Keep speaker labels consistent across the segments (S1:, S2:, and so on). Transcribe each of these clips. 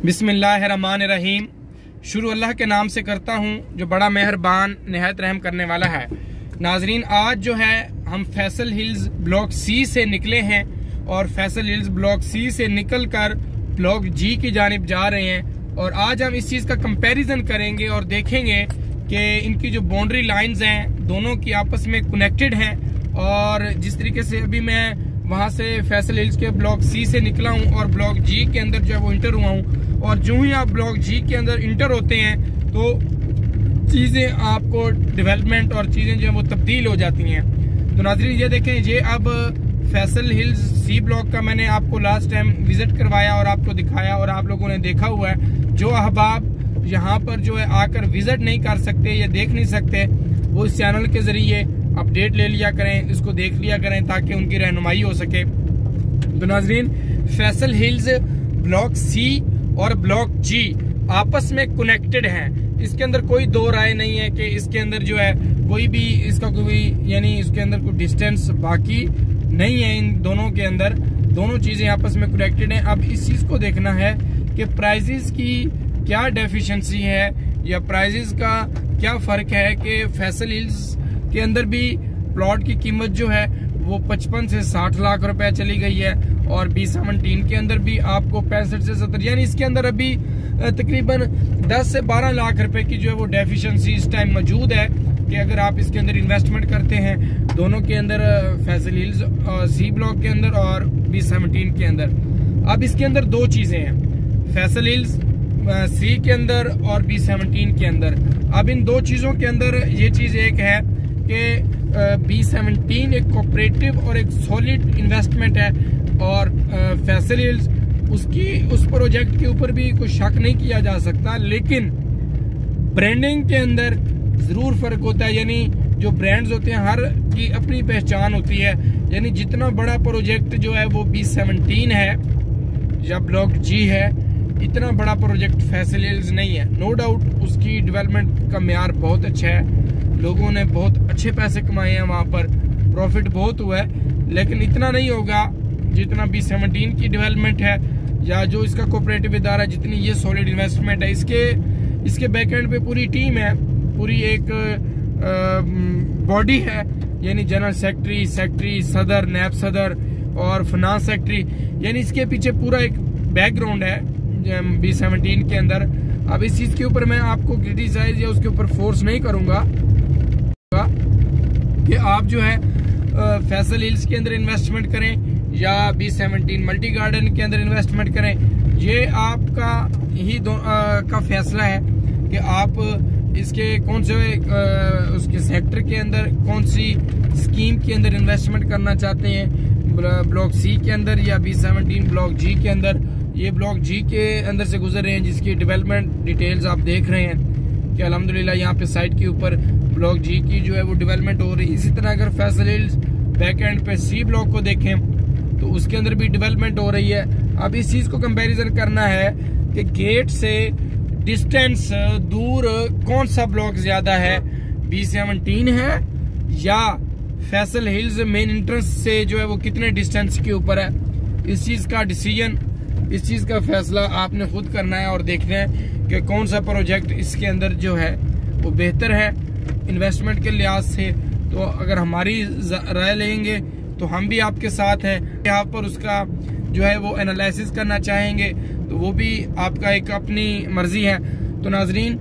S1: बिस्मिल्लाहिर्रहमानिर्रहीम। शुरू अल्लाह के नाम से करता हूँ जो बड़ा मेहरबान निहायत रहम करने वाला है। नाजरीन, आज जो है हम फैसल हिल्स ब्लॉक सी से निकले हैं और फैसल हिल्स ब्लॉक सी से निकल कर ब्लॉक जी की जानिब जा रहे हैं और आज हम इस चीज़ का कंपैरिजन करेंगे और देखेंगे कि इनकी जो बाउंड्री लाइंस हैं दोनों की आपस में कनेक्टेड हैं। और जिस तरीके से अभी मैं वहाँ से फैसल हिल्स के ब्लॉक सी से निकला हूँ और ब्लॉक जी के अंदर जो है वो इंटर हुआ हूँ, और जो ही आप ब्लॉक जी के अंदर इंटर होते हैं तो चीज़ें आपको डेवलपमेंट और चीज़ें जो है वो तब्दील हो जाती हैं। तो नाज़रीन ये देखें, ये अब फैसल हिल्स सी ब्लॉक का मैंने आपको लास्ट टाइम विजिट करवाया और आपको दिखाया और आप लोगों ने देखा हुआ है। जो अहबाब यहाँ पर जो है आकर विजिट नहीं कर सकते या देख नहीं सकते, वो इस चैनल के जरिए अपडेट ले लिया करें, इसको देख लिया करें ताकि उनकी रहनुमाई हो सके। तो नाजरीन, फैसल हिल्स ब्लॉक सी और ब्लॉक जी आपस में कनेक्टेड हैं। इसके अंदर कोई दो राय नहीं है कि इसके अंदर जो है कोई भी इसका कोई यानी इसके अंदर कोई डिस्टेंस बाकी नहीं है। इन दोनों के अंदर दोनों चीजें आपस में कनेक्टेड हैं। अब इस चीज को देखना है कि प्राइजेस की क्या डेफिशिएंसी है या प्राइजेस का क्या फर्क है कि फैसल हिल्स के अंदर भी प्लॉट की कीमत जो है वो 55 से 60 लाख रुपए चली गई है और B17 के अंदर भी आपको 65 से 70, यानी इसके अंदर अभी तकरीबन 10 से 12 लाख रुपए की जो है वो डेफिशिएंसी इस टाइम मौजूद है कि अगर आप इसके अंदर इन्वेस्टमेंट करते हैं दोनों के अंदर, फैसल हिल्स सी ब्लॉक के अंदर और B17 के अंदर। अब इसके अंदर दो चीजें हैं, फैसल हिल्स सी के अंदर और B17 के अंदर। अब इन दो चीजों के अंदर ये चीज एक है कि B17 एक कोऑपरेटिव और एक सॉलिड इन्वेस्टमेंट है और फैसल हिल्स उस प्रोजेक्ट के ऊपर भी कोई शक नहीं किया जा सकता, लेकिन ब्रांडिंग के अंदर जरूर फर्क होता है। यानी जो ब्रांड्स होते हैं हर की अपनी पहचान होती है। यानी जितना बड़ा प्रोजेक्ट जो है वो B17 है या ब्लॉक जी है, इतना बड़ा प्रोजेक्ट फैसल हिल्स नहीं है। नो डाउट उसकी डेवलपमेंट का मेयार बहुत अच्छा है, लोगों ने बहुत अच्छे पैसे कमाए हैं, वहां पर प्रॉफिट बहुत हुआ है, लेकिन इतना नहीं होगा जितना B17 की डेवलपमेंट है या जो इसका कोऑपरेटिव इदारा जितनी ये सॉलिड इन्वेस्टमेंट है। इसके बैकएंड पे पूरी टीम है, पूरी एक बॉडी है, यानी जनरल सेक्रेटरी, सदर, नैब सदर और फाइनेंस सेक्रेटरी, यानी इसके पीछे पूरा एक बैकग्राउंड है B17 के अंदर। अब इस चीज के ऊपर मैं आपको क्रिटिसाइज या उसके ऊपर फोर्स नहीं करूंगा कि आप जो है फैसल हिल्स के अंदर इन्वेस्टमेंट करें या B17 मल्टी गार्डन के अंदर इन्वेस्टमेंट करें। ये आपका ही का फैसला है कि आप इसके कौन से उसके सेक्टर के अंदर कौन सी स्कीम के अंदर इन्वेस्टमेंट करना चाहते हैं, ब्लॉक सी के अंदर या B17 ब्लॉक जी के अंदर। ये ब्लॉक जी के अंदर से गुजर रहे हैं जिसकी डेवलपमेंट डिटेल्स आप देख रहे हैं कि अल्हम्दुलिल्लाह यहाँ पे साइट के ऊपर ब्लॉक जी की जो है वो डेवलपमेंट हो रही है। इसी तरह अगर फैसल हिल्स बैक एंड पे सी ब्लॉक को देखें तो उसके अंदर भी डेवलपमेंट हो रही है। अब इस चीज को कंपैरिजन करना है कि गेट से डिस्टेंस दूर कौन सा ब्लॉक ज्यादा है, B17 है या फैसल हिल्स मेन एंट्रेंस से जो है वो कितने डिस्टेंस के ऊपर है। इस चीज का डिसीजन, इस चीज का फैसला आपने खुद करना है और देखना है कि कौन सा प्रोजेक्ट इसके अंदर जो है वो बेहतर है इन्वेस्टमेंट के लिहाज से। तो अगर हमारी राय लेंगे तो हम भी आपके साथ हैं, यहाँ पर उसका जो है वो एनालिसिस करना चाहेंगे तो वो भी आपका एक अपनी मर्जी है। तो नाजरीन,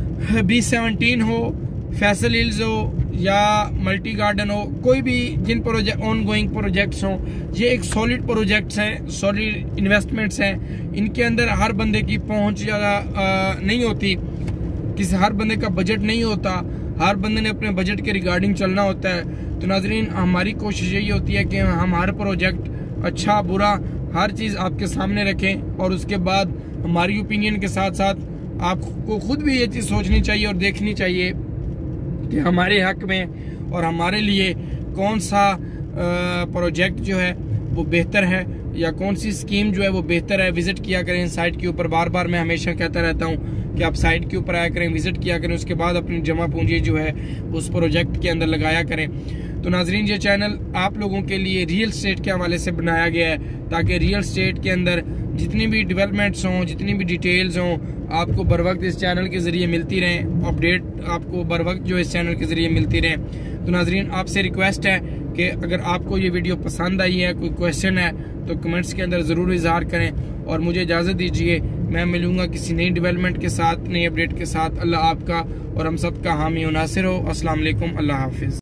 S1: B17 हो, फैसल हिल्स हो या मल्टी गार्डन हो, कोई भी जिन प्रोजेक्ट ऑन गोइंग प्रोजेक्ट्स हों, ये एक सॉलिड प्रोजेक्ट्स हैं, सॉलिड इन्वेस्टमेंट्स हैं। इनके अंदर हर बंदे की पहुंच ज़्यादा नहीं होती, किसी हर बंदे का बजट नहीं होता, हर बंदे ने अपने बजट के रिगार्डिंग चलना होता है। तो नाजरीन, हमारी कोशिश यही होती है कि हम हर प्रोजेक्ट अच्छा बुरा हर चीज़ आपके सामने रखें और उसके बाद हमारी ओपिनियन के साथ साथ आपको खुद भी ये चीज़ सोचनी चाहिए और देखनी चाहिए कि हमारे हक में और हमारे लिए कौन सा प्रोजेक्ट जो है वो बेहतर है या कौन सी स्कीम जो है वो बेहतर है। विजिट किया करें साइट के ऊपर, बार बार मैं हमेशा कहता रहता हूँ कि आप साइट के ऊपर आया करें, विजिट किया करें, उसके बाद अपनी जमा पूंजी जो है उस प्रोजेक्ट के अंदर लगाया करें। तो नाजरीन, ये चैनल आप लोगों के लिए रियल स्टेट के हवाले से बनाया गया है ताकि रियल स्टेट के अंदर जितनी भी डेवलपमेंट्स हों, जितनी भी डिटेल्स हों, आपको बर वक्त इस चैनल के ज़रिए मिलती रहें, अपडेट आपको बर वक्त जो इस चैनल के ज़रिए मिलती रहें। तो नाजरीन, आपसे रिक्वेस्ट है कि अगर आपको ये वीडियो पसंद आई है, कोई क्वेश्चन है, तो कमेंट्स के अंदर ज़रूर इजहार करें। और मुझे इजाज़त दीजिए, मैं मिलूँगा किसी नई डेवलपमेंट के साथ, नई अपडेट के साथ। अल्लाह आपका और हम सब का हामी और नासिर हो। अस्सलाम वालेकुम, अल्लाह हाफिज़।